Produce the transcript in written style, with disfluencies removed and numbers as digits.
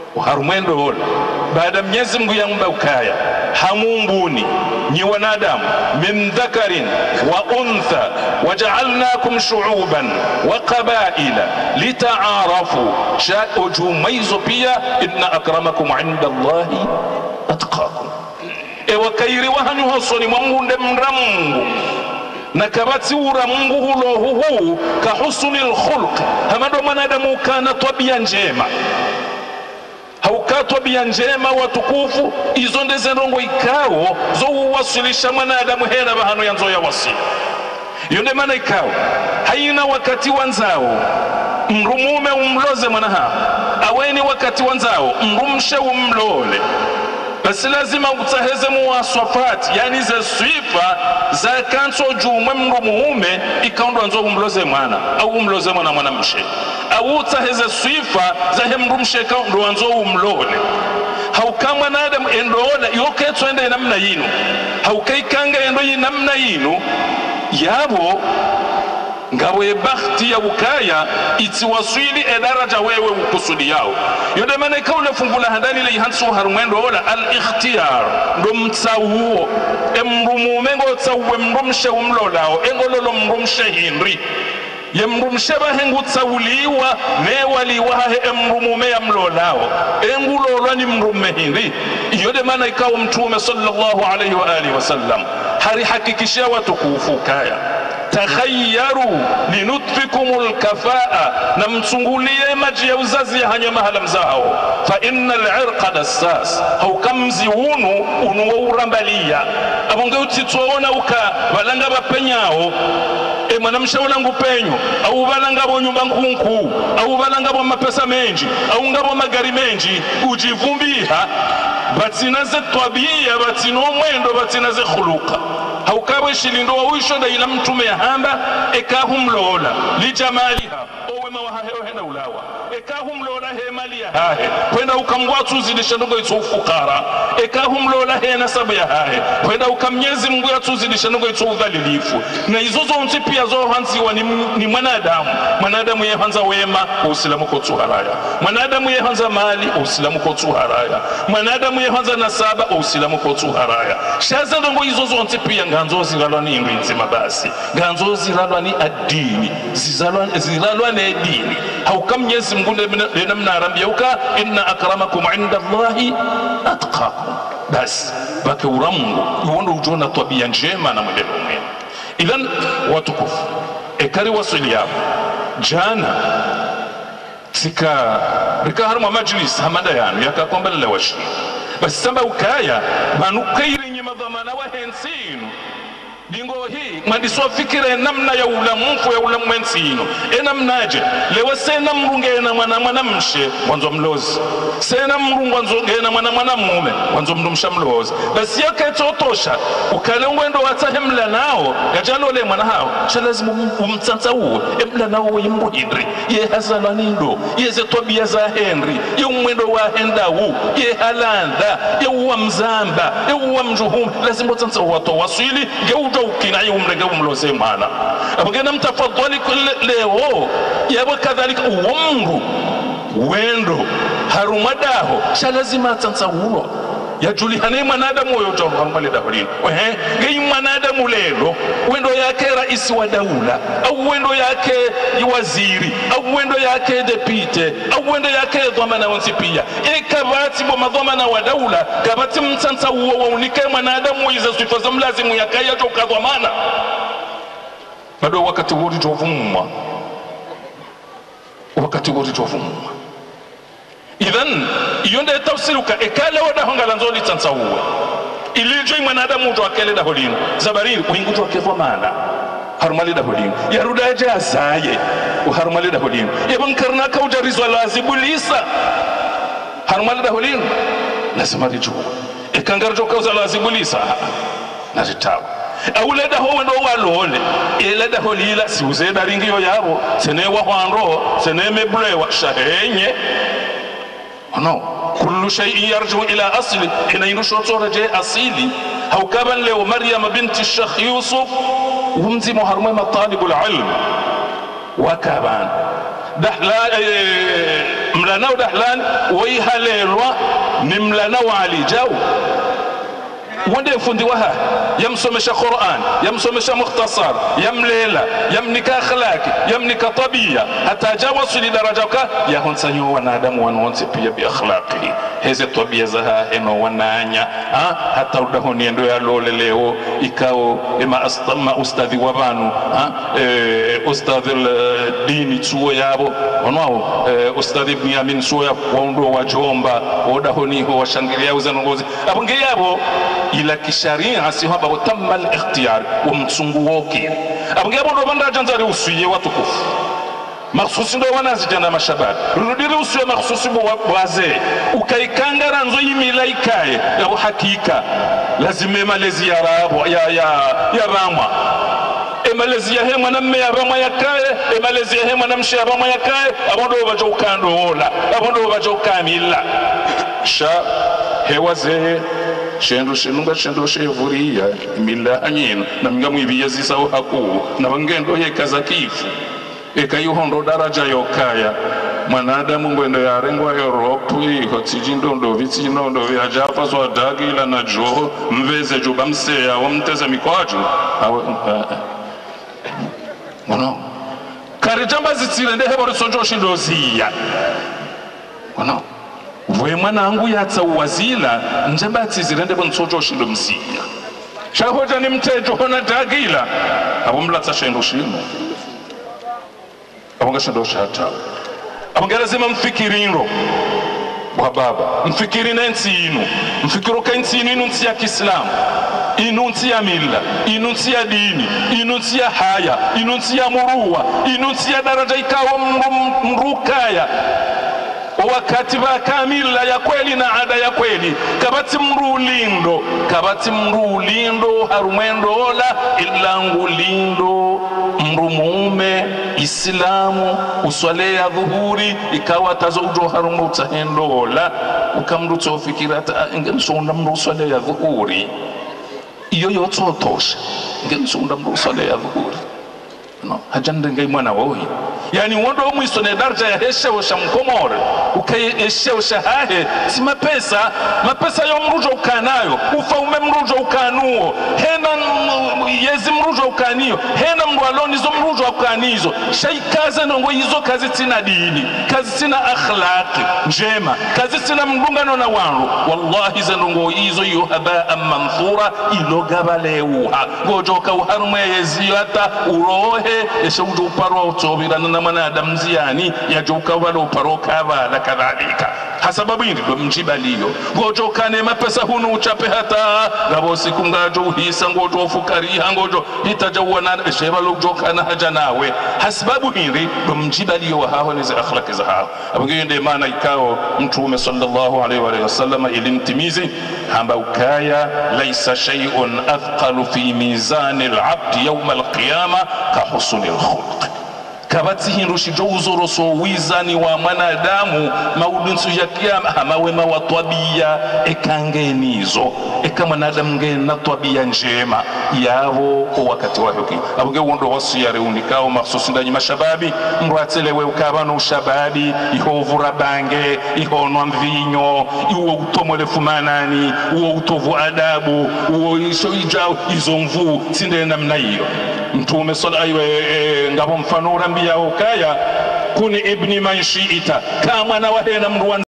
uharumwendo hola baada Mwenyezi Mungu yamba ukaya hamumbuni nyi wanadamu min dhakarin wa untha waja'alnakum shu'uban wa qabaila lita'arafu ujumaizo pia inna akramakum 'inda Allahi atqakum ewa kairi wahanyu hasoni mwangunde mramungu na kabati ura Mungu hulohuhu ka husnul khulq hamado mwanadamu kana tabia njema haukatwa bia njema watukufu izo ndeze ndongo ikao zo uwasilisha mwanadamu hera bahano yanzo ya wasi yonde maana ikao haina wakati wanzao mrumume umloze mwanaha aweni wakati wanzao mrumshe umlole basi lazima utaheze muwaswafati yani ze swifa za kanso jumwe mrumume ikaondo anzo umloze mwana au umloze mwana mwanamshe au utaheze swifa za hemrumshe ikaondo anzo umlole haukamwa na Adam endola yoke twende namna yinu haukaikanga endo yi namna yinu yabo ngabo ye bakhti ya ukaya itiwaswili edaraja wewe ukusudi yao yonde maana kaule fungula handani le hansu harumwendo ola al-ikhtiyar ndo mtsawo emrumume ngo tsawe mrumshe umlolao engololo mrumshe hindri ye mrumshe bahengu tsawuliwa mewaliwa he emrumume ya mlolao engulolwa ni mrume hindri yonde maana ikawa mtume sallallahu alayhi wa alihi wasallam hari hakikishia watukufu kaya takhayyaru linutfikumul kafaa na msungulie maji ya uzazi ya hanya mahala mzao fa innal irqa dassas haukamzi unu urambalia abonge utitwaona uka balanga bapenyao mwanamsha ulangu penyo au balanga bo nyumba nkunku au balanga bo mapesa menji au ngabo magari menji ujivumbiha batinaze twabia batino mwendo batinaze khuluqa haukawe shilindo wisho da ila mtume hamba ekahumlola lijamaliha owema wa hahe hena ulawa ekahumlola he mali ya hahe kwenda ukamgwatu zidisha ndogo itu ufukara ekahumlola he nasabu ya hahe kwenda ukamnyezi Mungu yatuzidisha ndogo itu udhalilifu na izozo unti pia zo hanziwa ni mwanadamu ye hanza wema uislamu kotu haraya mwanadamu ye hanza mali uislamu kotu haraya mwanadamu ye hanza nasaba uislamu kotu haraya shaza ndogo izozo unti pia ganzo zilalwa ni nzima basi ganzo zilalwa ni adini zilalwa ni dini haukam Mwenyezi Mungu ndio mnaarambia uka inna akramakum 'inda Allahi atqakum basi baki uramungu uondo ujona tabia njema na mwendelo mwema ilan watukufu ekari wasili yao jana tika rikaharuma majlis hamada yanu yakakombele washi basi samba ukaya manukairi nye madhamana wa hensinu dingo hii mwadiswa fikire namna ya ulamufu ya ulamwensino namnaje lewa sena mrunge na mwana mshe wanzo mlozi sena mrungu wanzo na mwana mume wanzo mdumsha mlozi basi yake totosha ukale ngwendo watahemla nao yajalole mwana hao lazima umtsanza uwe emla nao yimbuhidri ye hazala nindo ye zetobia za Henry ye umwendo wa hendawu ye halanda ye uwa mzamba ye uwa mjuhum lazima utsanza wato wasili geujo ukina umrege umloze mwana abagena mtafadhali leo yabo kadhalika uwamru wendo harumadaho lazima atsanza uwo yajulihane mwanadamu oyo tawamale daholini ngeyi mwanadamu lelo wendo yake rais wa daula au wendo yake waziri au wendo yake depute au wendo yake dhamana wansipia kabati bo madhamana wa daula kabati mtsanza uwo waunike mwanadamu iza sifa za mlazimu yakaya toka dhamana bado wakati wote tovumwa idhan yonde tafsiruka ekala wada hongala nzoli tsansa uwe ilijo mwanadamu ndo akele da holino zabariri kuinguto akefwa mana harumali da holino yaruda jazaye uharumali da holino yabankarna kaujarizwa lazibulisa harumali da holino lazima rijo ekangarjo kauza lazibulisa nazitawa awuleda ho wendo walole eleda holila siuze daringiyo yabo senewa hwando seneme blewa shahenye no kullu shay'in yarju ila asli hina yinushotora je asili haukaban leo Maryam binti Sheikh Yusuf umzi muharrama matalibul ilm wakaban dahla mlana dahlan waihalelwa ni mlana wa alijau wande fundi waha yamsomesha Qur'an yamsomesha mukhtasar yamlela yamnika akhlaqi yamnika tabia hata jawasili darajaka ya honsanyo wanadamu wanonse pia bi akhlaqihi heze tabia zaha eno wananya hata udahoni ndo ya lole leo ikao ema ustadhi wabanu ustadhi dini chuo yabo onwao ustadhi ibn Yamin chuo ya waundo wa Jomba odahoni ho washangilia uzanongozi abunge yabo ila kisharia sihaba utamma al-ikhtiyar umtsungu woke abungabo ndo banda janzari usuye watukufu makhsusi ndo wanazijana mashabab rudiri usuye makhsusi wazee ukaikangara nzo yimila ikaye ya hakika lazima malezi ya rabu ya rama emalezi ya hema na mme ya rama yakaye emalezi ya hema na mshi ya rama yakaye abondo bajo ukando ola abondo bajo kamila sha hewaze shendo shenunga shendo shevuria imila anyina na minga mwibiya zisao haku na bangendo yekaza kifu ekayuhondo daraja yokaya mwanadamu ngwendo yarengwa Europe hotsijindo ndo vitsino ndo vyajapa zwa dagila na joho mveze juba mseya wamteze mikwaju wono karijamba zitsile ndehe bori sonjo shindo ziya wono vwe mwanangu yatsa uwazila njamba tsizirende bonsojo shindo msiya shahoja ni mtejo hona dagila abumlatsa shendo shino abonga shendo shata abonga lazima mfikiriro wa baba mfikiri nensi inu mfikiro kainsi inu nsi ya Kiislamu inu nsi ya mila inu nsi ya dini inu nsi ya haya inu nsi ya muruwa inu nsi ya daraja ikawa mrukaya wakati wa kamila ya kweli na ada ya kweli kabati mrulindo harumendo ola ilangu lindo mrumume Islamu uswalea dhuhuri ikawa tazo ujo harumu utahendo ola ukamruto ufikirata ingemsonda mru uswalea dhuhuri iyo yototosha ingemsonda mru uswalea dhuhuri no hajanda ngai mwana wohi yani wondo mwiso ne darja ya hesha wa shamkomore ukayesha ushahahe si mapesa yo mrujo ukanayo ufaume mrujo ukanuo hena yezi mrujo ukaniyo hena mrwaloni zo mrujo ukanizo shaikaze nongo hizo kazi tina dini kazi tina akhlaqi njema kazi tina mdungano na wangu wallahi zanongo hizo yuhaba manthura ilogabaleuha gojoka uharume yezi hata urohe esha ujo uparo utobira na mwanadamu ziani yajuka walo paroka wala kadhalika hasababu hili ndo mjibaliyo ngojo kane mapesa hunu uchape hata gabo siku ngajo hisa ngojo ufukariha ngojo hitaja uwana shebalo ujoka na haja nawe hasababu hili ndo mjibaliyo wa hao nizi akhlaki za hao abungiyo nde maana ikao mtume sallallahu alaihi wa sallam ilimtimizi hamba ukaya laisa shay'un athqalu fi mizani al-abd yawm al-qiyama ka husnil khulq kabati hinrushije uzoroso wizani wa mwanadamu maudunsu ya kiyama hamawema wa tabia ekangenizo eka mwanadamu ngena tabia njema yabo kwa wakati wa hoki abuge wondo wasiyare unikao mahsusi ndanyi mashababi mrwatelewe ukabano ushababi ihovura bange ihonwa mvinyo iwo utomole fumanani uwo utovu adabu uwo isho ijao izomvu sinde namna hiyo mtume sallallahu ngabo mfano urambia ukaya kuni ibni man shi'ita kama na wahena mruwan